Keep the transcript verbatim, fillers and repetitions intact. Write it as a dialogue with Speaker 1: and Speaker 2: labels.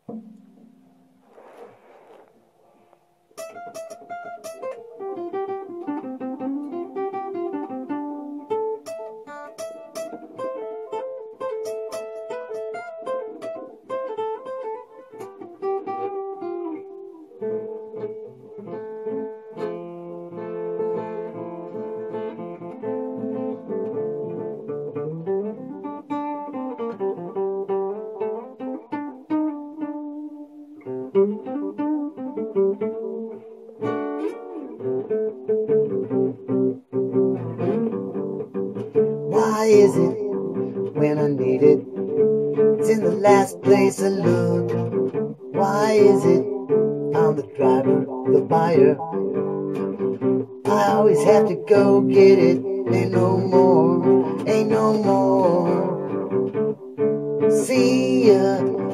Speaker 1: Why is it when I need it, it's in the last place I look? Why is it I'm the driver, the buyer? I always have to go get it. Ain't no more, ain't no more. See ya.